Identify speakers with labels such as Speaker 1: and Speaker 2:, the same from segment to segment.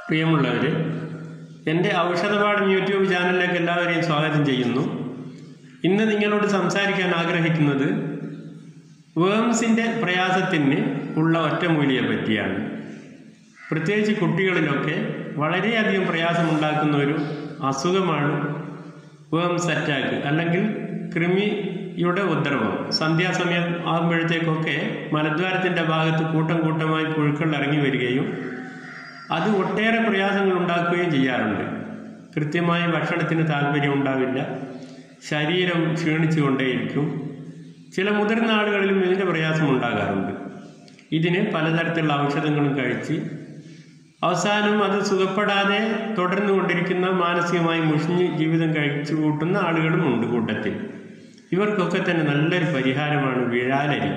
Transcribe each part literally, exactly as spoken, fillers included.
Speaker 1: പ്രിയമുള്ളവർ, എൻ്റെ ഔഷധപാഠം യൂട്യൂബ് ചാനലിലേക്ക് എല്ലാവരെയും സ്വാഗതം ചെയ്യുന്നു. ഇന്ന് നിങ്ങളോട് സംസാരിക്കാൻ ആഗ്രഹിക്കുന്നത് വേംസിൻ്റെ പ്രയാസത്തിന് ഉള്ള ഒറ്റമൂലിയെ പറ്റിയാണ്. പ്രത്യേകിച്ച് കുട്ടികളിലൊക്കെ വളരെയധികം പ്രയാസമുണ്ടാക്കുന്ന ഒരു അസുഖമാണ് വേംസ് അറ്റാക്ക് അല്ലെങ്കിൽ കൃമിയുടെ ഉപദ്രവം. സന്ധ്യാസമയം ആകുമ്പോഴത്തേക്കൊക്കെ മലദ്വാരത്തിൻ്റെ ഭാഗത്ത് കൂട്ടം കൂട്ടമായി പുഴുക്കൾ ഇറങ്ങി വരികയും അത് ഒട്ടേറെ പ്രയാസങ്ങൾ ഉണ്ടാക്കുകയും ചെയ്യാറുണ്ട്. കൃത്യമായി ഭക്ഷണത്തിന് താല്പര്യം ഉണ്ടാവില്ല, ശരീരം ക്ഷീണിച്ചു കൊണ്ടേയിരിക്കും. ചില മുതിർന്ന ആളുകളിലും ഇതിൻ്റെ പ്രയാസം ഉണ്ടാകാറുണ്ട്. ഇതിന് പലതരത്തിലുള്ള ഔഷധങ്ങളും കഴിച്ച് അവസാനം അത് സുഖപ്പെടാതെ തുടർന്നു കൊണ്ടിരിക്കുന്ന, മാനസികമായി മുഷിഞ്ഞ് ജീവിതം കഴിച്ചു കൂട്ടുന്ന ആളുകളും ഉണ്ട് കൂട്ടത്തിൽ. ഇവർക്കൊക്കെ തന്നെ നല്ലൊരു പരിഹാരമാണ് വിഴാലരി.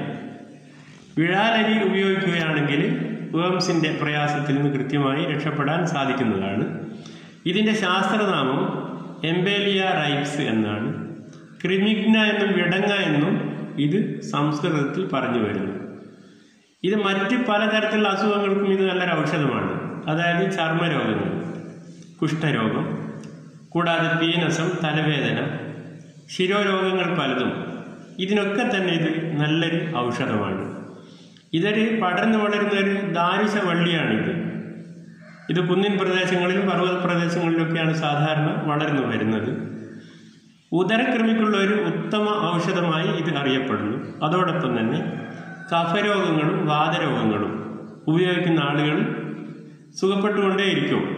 Speaker 1: വിഴാലരി ഉപയോഗിക്കുകയാണെങ്കിൽ വേംസിൻ്റെ പ്രയാസത്തിൽ നിന്ന് കൃത്യമായി രക്ഷപ്പെടാൻ സാധിക്കുന്നതാണ്. ഇതിൻ്റെ ശാസ്ത്രനാമം എംബേലിയ റൈപ്സ് എന്നാണ്. ക്രിമിഗ്ന എന്നും വിടങ്ങ എന്നും ഇത് സംസ്കൃതത്തിൽ പറഞ്ഞു വരുന്നു. ഇത് മറ്റ് പലതരത്തിലുള്ള അസുഖങ്ങൾക്കും ഇത് നല്ലൊരു ഔഷധമാണ്. അതായത് ചർമ്മരോഗങ്ങൾ, കുഷ്ഠരോഗം, കൂടാതെ പീനസം, തലവേദന, ശിരോരോഗങ്ങൾ പലതും, ഇതിനൊക്കെ തന്നെ ഇത് നല്ലൊരു ഔഷധമാണ്. ഇതൊരു പടർന്നു വളരുന്ന ഒരു ദാരുശ വള്ളിയാണിത്. ഇത് കുന്നിൻ പ്രദേശങ്ങളിലും പർവ്വത പ്രദേശങ്ങളിലൊക്കെയാണ് സാധാരണ വളർന്നു വരുന്നത്. ഉദരക്രിമിക്കുള്ള ഒരു ഉത്തമ ഔഷധമായി ഇത് അറിയപ്പെടുന്നു. അതോടൊപ്പം തന്നെ കഫരോഗങ്ങളും വാതരോഗങ്ങളും ഉപയോഗിക്കുന്ന ആളുകൾ സുഖപ്പെട്ടുകൊണ്ടേയിരിക്കും.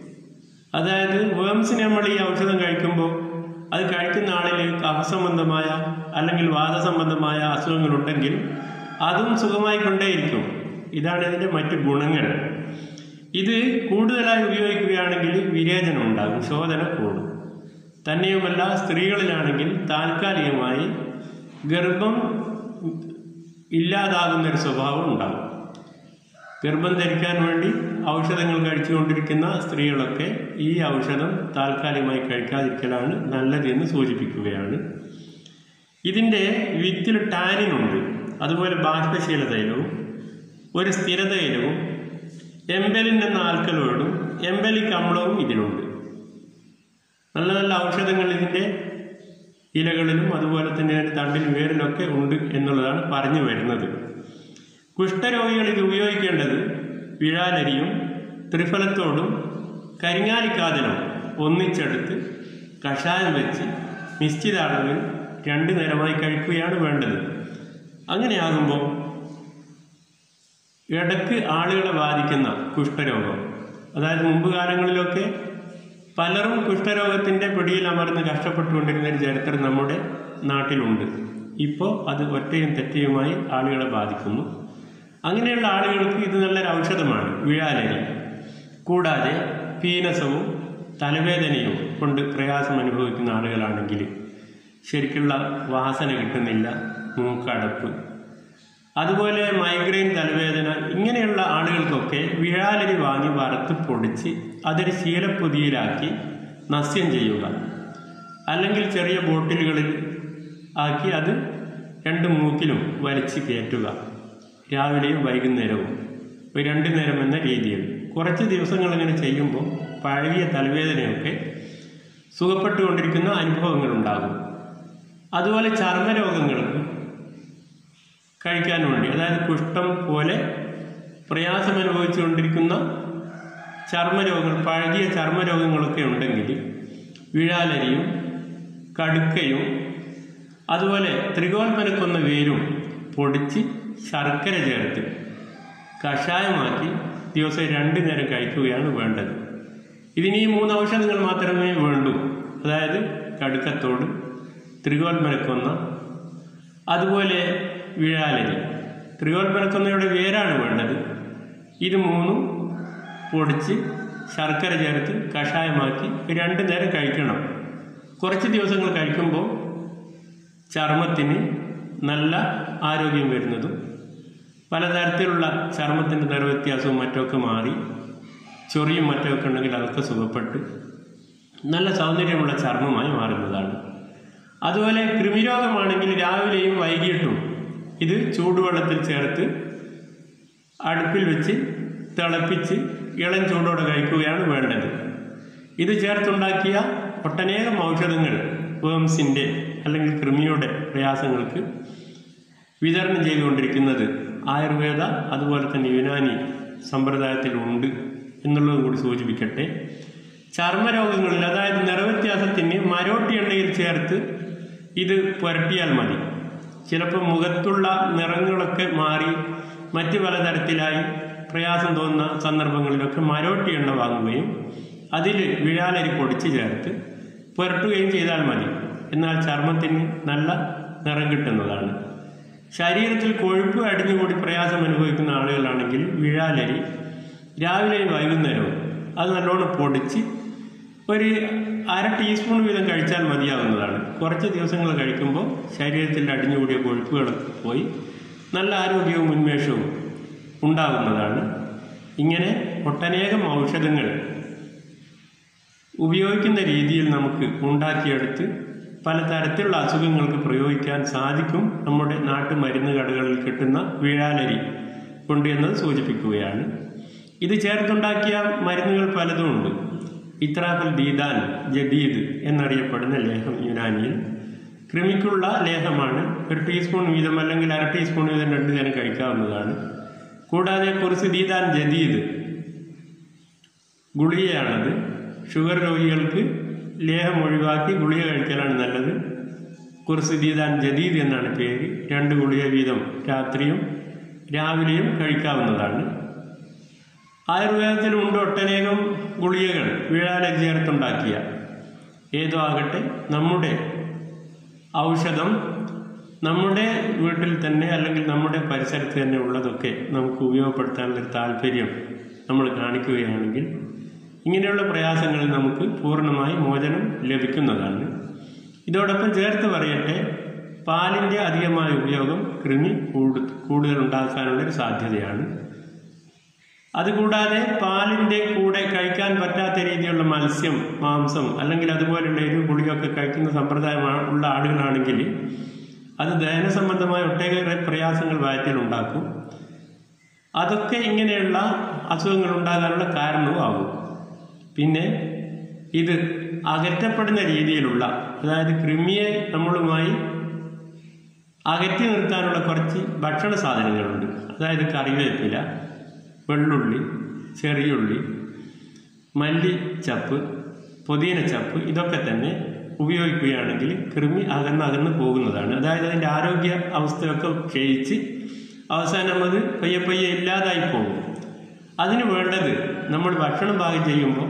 Speaker 1: അതായത് വേംസിന് നമ്മൾ ഈ ഔഷധം കഴിക്കുമ്പോൾ അത് കഴിക്കുന്ന ആളിൽ കഫസംബന്ധമായ അല്ലെങ്കിൽ വാദസംബന്ധമായ അസുഖങ്ങളുണ്ടെങ്കിൽ അതും സുഖമായി കൊണ്ടേയിരിക്കും. ഇതാണ് ഇതിൻ്റെ മറ്റു ഗുണങ്ങൾ. ഇത് കൂടുതലായി ഉപയോഗിക്കുകയാണെങ്കിൽ വിരേചനം ഉണ്ടാകും, ശോധന കൂടും. തന്നെയുമല്ല, സ്ത്രീകളിലാണെങ്കിൽ താൽക്കാലികമായി ഗർഭം ഇല്ലാതാകുന്നൊരു സ്വഭാവം ഉണ്ടാകും. ഗർഭം ധരിക്കാൻ വേണ്ടി ഔഷധങ്ങൾ കഴിച്ചുകൊണ്ടിരിക്കുന്ന സ്ത്രീകളൊക്കെ ഈ ഔഷധം താൽക്കാലികമായി കഴിക്കാതിരിക്കലാണ് നല്ലത് എന്ന് സൂചിപ്പിക്കുകയാണ്. ഇതിൻ്റെ വിത്തിൽ ടാനിനുണ്ട്. അതുപോലെ ബാഷ്പശീല തൈലവും ഒരു സ്ഥിരതൈലവും എംബലിൻ എന്ന ആൽക്കലോയിഡും എംബലിക് അമ്ലവും ഇതിലുണ്ട്. നല്ല നല്ല ഔഷധങ്ങൾ ഇതിൻ്റെ ഇലകളിലും അതുപോലെ തന്നെ തണ്ടിലും വേരിലൊക്കെ ഉണ്ട് എന്നുള്ളതാണ് പറഞ്ഞു വരുന്നത്. കുഷ്ഠരോഗികൾ ഇത് ഉപയോഗിക്കേണ്ടത് വിഴാലരിയും ത്രിഫലത്തോടും കരിങ്ങാലിക്കാതിലും ഒന്നിച്ചെടുത്ത് കഷായം വെച്ച് നിശ്ചിത അളവിൽ രണ്ടു നേരമായി കഴിക്കുകയാണ് വേണ്ടത്. അങ്ങനെയാകുമ്പോൾ ഇടയ്ക്ക് ആളുകളെ ബാധിക്കുന്ന കുഷ്ഠരോഗം, അതായത് മുമ്പ് കാലങ്ങളിലൊക്കെ പലരും കുഷ്ഠരോഗത്തിൻ്റെ പിടിയിൽ അമർന്ന് കഷ്ടപ്പെട്ടുകൊണ്ടിരുന്ന ഒരു ചരിത്രം നമ്മുടെ നാട്ടിലുണ്ട്. ഇപ്പോൾ അത് ഒറ്റയും തെറ്റയുമായി ആളുകളെ ബാധിക്കുന്നു. അങ്ങനെയുള്ള ആളുകൾക്ക് ഇത് നല്ലൊരു ഔഷധമാണ് വിഴാലരി. കൂടാതെ പീനസവും തലവേദനയും കൊണ്ട് പ്രയാസം അനുഭവിക്കുന്ന ആളുകളാണെങ്കിൽ, ശരിക്കുള്ള വാസന കിട്ടുന്നില്ല, മൂക്കടപ്പ്, അതുപോലെ മൈഗ്രെയിൻ, തലവേദന, ഇങ്ങനെയുള്ള ആളുകൾക്കൊക്കെ വിഴാലരി വാങ്ങി വറുത്ത് പൊടിച്ച് അതൊരു ശീലപ്പൊതിയിലാക്കി നസ്യം ചെയ്യുക. അല്ലെങ്കിൽ ചെറിയ ബോട്ടിലുകളിൽ ആക്കി അത് രണ്ട് മൂക്കിലും വലിച്ച് കയറ്റുക. രാവിലെയും വൈകുന്നേരവും ഒരു രണ്ടു നേരം എന്ന രീതിയിൽ കുറച്ച് ദിവസങ്ങൾ ഇങ്ങനെ ചെയ്യുമ്പോൾ പഴകിയ തലവേദനയൊക്കെ സുഖപ്പെട്ടുകൊണ്ടിരിക്കുന്ന അനുഭവങ്ങളുണ്ടാകും. അതുപോലെ ചർമ്മരോഗങ്ങൾക്ക് കഴിക്കാൻ വേണ്ടി, അതായത് കുഷ്ഠം പോലെ പ്രയാസം അനുഭവിച്ചുകൊണ്ടിരിക്കുന്ന ചർമ്മരോഗങ്ങൾ, പഴകിയ ചർമ്മരോഗങ്ങളൊക്കെ ഉണ്ടെങ്കിൽ വിഴാലരിയും കടുക്കയും അതുപോലെ ത്രികോൽപ്പനക്കൊന്ന വേരും പൊടിച്ച് ശർക്കര ചേർത്ത് കഷായമാക്കി ദിവസം രണ്ടു നേരം കഴിക്കുകയാണ് വേണ്ടത്. ഇതിന് ഈ മൂന്ന് ഔഷധങ്ങൾ മാത്രമേ വേണ്ടൂ. അതായത് കടുക്കത്തോട്, ത്രികോൽപ്പനക്കൊന്ന, അതുപോലെ വിഴാലരി. ത്രികോൽപ്പനക്കൊന്നയുടെ വേരാണ് വേണ്ടത്. ഇത് മൂന്നും പൊടിച്ച് ശർക്കര ചേർത്ത് കഷായമാക്കി രണ്ടു നേരം കഴിക്കണം. കുറച്ച് ദിവസങ്ങൾ കഴിക്കുമ്പോൾ ചർമ്മത്തിന് നല്ല ആരോഗ്യം വരുന്നതും പലതരത്തിലുള്ള ചർമ്മത്തിൻ്റെ നിറവ്യത്യാസവും മറ്റൊക്കെ മാറി ചൊറിയും മറ്റൊക്കെ ഉണ്ടെങ്കിൽ അതൊക്കെ സുഖപ്പെട്ട് നല്ല സൗന്ദര്യമുള്ള ചർമ്മമായി മാറുന്നതാണ്. അതുപോലെ കൃമിരോഗമാണെങ്കിൽ രാവിലെയും വൈകിട്ടും ഇത് ചൂടുവെള്ളത്തിൽ ചേർത്ത് അടുപ്പിൽ വെച്ച് തിളപ്പിച്ച് ഇളം ചൂടോടെ കഴിക്കുകയാണ് വേണ്ടത്. ഇത് ചേർത്തുണ്ടാക്കിയ ഒട്ടനേകം ഔഷധങ്ങൾ വേംസിൻ്റെ അല്ലെങ്കിൽ കൃമിയുടെ പ്രയാസങ്ങൾക്ക് വിതരണം ചെയ്തുകൊണ്ടിരിക്കുന്നത് ആയുർവേദ അതുപോലെ തന്നെ യുനാനി സമ്പ്രദായത്തിലുണ്ട് എന്നുള്ളതും കൂടി സൂചിപ്പിക്കട്ടെ. ചർമ്മരോഗങ്ങളിൽ, അതായത് നിറവ്യത്യാസത്തിന് മരോട്ടി എണ്ണയിൽ ചേർത്ത് ഇത് പുരട്ടിയാൽ മതി. ചിലപ്പോൾ മുഖത്തുള്ള നിറങ്ങളൊക്കെ മാറി മറ്റു പലതരത്തിലായി പ്രയാസം തോന്നുന്ന സന്ദർഭങ്ങളിലൊക്കെ മരോട്ടി എണ്ണ വാങ്ങുകയും അതിൽ വിഴാലരി പൊടിച്ച് ചേർത്ത് പുരട്ടുകയും ചെയ്താൽ മതി. എന്നാൽ ചർമ്മത്തിന് നല്ല നിറം കിട്ടുന്നതാണ്. ശരീരത്തിൽ കൊഴുപ്പ് അടിഞ്ഞുകൂടി പ്രയാസം അനുഭവിക്കുന്ന ആളുകളാണെങ്കിൽ വിഴാലരി രാവിലെയും വൈകുന്നേരവും അത് നല്ലോണം പൊടിച്ച് ഒരു അര ടീസ്പൂൺ വീതം കഴിച്ചാൽ മതിയാകുന്നതാണ്. കുറച്ച് ദിവസങ്ങൾ കഴിക്കുമ്പോൾ ശരീരത്തിൽ അടിഞ്ഞുകൂടിയ കൊഴുപ്പുകളൊക്കെ പോയി നല്ല ആരോഗ്യവും ഉന്മേഷവും ഉണ്ടാകുന്നതാണ്. ഇങ്ങനെ ഒട്ടനേകം ഔഷധങ്ങൾ ഉപയോഗിക്കുന്ന രീതിയിൽ നമുക്ക് ഉണ്ടാക്കിയെടുത്ത് പലതരത്തിലുള്ള അസുഖങ്ങൾക്ക് പ്രയോഗിക്കാൻ സാധിക്കും നമ്മുടെ നാട്ടുമരുന്ന് കടകളിൽ കിട്ടുന്ന വിഴാലരി കൊണ്ട് എന്നത് സൂചിപ്പിക്കുകയാണ്. ഇത് ചേർത്തുണ്ടാക്കിയ മരുന്നുകൾ പലതുമുണ്ട്. ഇത്രാഫൽ ദീദാൻ ജദീദ് എന്നറിയപ്പെടുന്ന ലേഹം യുനാനിയിൽ കൃമിക്കുള്ള ലേഹമാണ്. ഒരു ടീസ്പൂൺ വീതം അല്ലെങ്കിൽ അര ടീസ്പൂൺ വീതം രണ്ടു നേരം കഴിക്കാവുന്നതാണ്. കൂടാതെ കുർസി ദീദാൻ ജദീദ് ഗുളികയാണത്. ഷുഗർ രോഗികൾക്ക് ലേഹം ഒഴിവാക്കി ഗുളിക കഴിക്കലാണ് നല്ലത്. കുർസി ദീദാൻ ജദീദ് എന്നാണ് പേര്. രണ്ട് ഗുളിക വീതം രാത്രിയും രാവിലെയും കഴിക്കാവുന്നതാണ്. ആയുർവേദത്തിലുണ്ട് ഒട്ടനേകം ഗുളികകൾ വിഴാലരി ചേർത്തുണ്ടാക്കിയ. ഏതോ ആകട്ടെ, നമ്മുടെ ഔഷധം നമ്മുടെ വീട്ടിൽ തന്നെ അല്ലെങ്കിൽ നമ്മുടെ പരിസരത്ത് തന്നെ ഉള്ളതൊക്കെ നമുക്ക് ഉപയോഗപ്പെടുത്താനുള്ളൊരു താല്പര്യം നമ്മൾ കാണിക്കുകയാണെങ്കിൽ ഇങ്ങനെയുള്ള പ്രയാസങ്ങളിൽ നമുക്ക് പൂർണ്ണമായി മോചനം ലഭിക്കുന്നതാണ്. ഇതോടൊപ്പം ചേർത്ത് പറയട്ടെ, പാലിൻ്റെ അധികമായ ഉപയോഗം കൃമി കൂടുതൽ ഉണ്ടാക്കാനുള്ളൊരു സാധ്യതയാണ്. അതുകൂടാതെ പാലിൻ്റെ കൂടെ കഴിക്കാൻ പറ്റാത്ത രീതിയിലുള്ള മത്സ്യം, മാംസം അല്ലെങ്കിൽ അതുപോലെയുള്ള എരിവ് പുളിയൊക്കെ കഴിക്കുന്ന സമ്പ്രദായം ഉള്ള ആളുകളാണെങ്കിൽ അത് ദഹന സംബന്ധമായ ഒട്ടേറെ പ്രയാസങ്ങൾ വയറ്റിൽ ഉണ്ടാക്കും. അതൊക്കെ ഇങ്ങനെയുള്ള അസുഖങ്ങൾ ഉണ്ടാകാനുള്ള കാരണവും ആകും. പിന്നെ ഇത് അകറ്റപ്പെടുന്ന രീതിയിലുള്ള, അതായത് കൃമിയെ നമ്മളുമായി അകറ്റി നിർത്താനുള്ള കുറച്ച് ഭക്ഷണ സാധനങ്ങളുണ്ട്. അതായത് കറിവേപ്പില, വെള്ളുള്ളി, ചെറിയുള്ളി, മല്ലിച്ചപ്പ്, പുതിനച്ചപ്പ് ഇതൊക്കെ തന്നെ ഉപയോഗിക്കുകയാണെങ്കിൽ കൃമി അകന്ന് അകന്ന് പോകുന്നതാണ്. അതായത് അതിൻ്റെ ആരോഗ്യ അവസ്ഥയൊക്കെ ക്ഷയിച്ച് അവസാനം അത് പയ്യെ പയ്യെ ഇല്ലാതായി പോകും. അതിന് വേണ്ടത് നമ്മൾ ഭക്ഷണം പാകം ചെയ്യുമ്പോൾ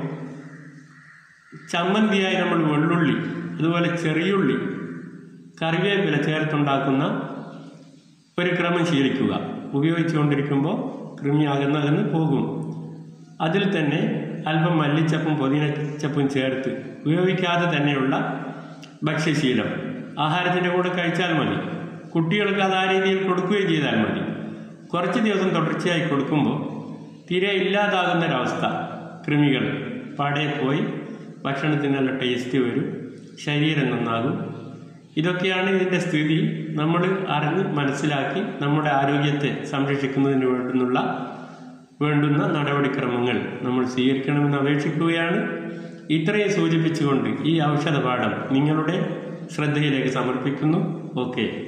Speaker 1: ചമ്മന്തിയായി നമ്മൾ വെള്ളുള്ളി അതുപോലെ ചെറിയുള്ളി കറിവേപ്പില ചേർത്തുണ്ടാക്കുന്ന ഒരു ക്രമം ശീലിക്കുക. ഉപയോഗിച്ചുകൊണ്ടിരിക്കുമ്പോൾ കൃമി അകന്നകന്ന് പോകും. അതിൽ തന്നെ അല്പം മല്ലിച്ചപ്പും പുതിനച്ചപ്പും ചേർത്ത് ഉപയോഗിക്കാതെ തന്നെയുള്ള ഭക്ഷ്യശീലം ആഹാരത്തിൻ്റെ കൂടെ കഴിച്ചാൽ മതി. കുട്ടികൾക്ക് അത് ആ രീതിയിൽ കൊടുക്കുകയും ചെയ്താൽ മതി. കുറച്ച് ദിവസം തുടർച്ചയായി കൊടുക്കുമ്പോൾ തീരെ ഇല്ലാതാകുന്നൊരവസ്ഥ, കൃമികൾ പാടെ പോയി ഭക്ഷണത്തിന് നല്ല ടേസ്റ്റ് വരും, ശരീരം നന്നാകും. ഇതൊക്കെയാണ് ഇതിൻ്റെ സ്ഥിതി. നമ്മൾ അറിഞ്ഞ് മനസ്സിലാക്കി നമ്മുടെ ആരോഗ്യത്തെ സംരക്ഷിക്കുന്നതിന് വേണ്ടുന്നുള്ള വേണ്ടുന്ന നടപടിക്രമങ്ങൾ നമ്മൾ സ്വീകരിക്കണമെന്ന് അപേക്ഷിക്കുകയാണ്. ഇത്രയും സൂചിപ്പിച്ചുകൊണ്ട് ഈ ഔഷധ പാഠം നിങ്ങളുടെ ശ്രദ്ധയിലേക്ക് സമർപ്പിക്കുന്നു. ഓക്കെ.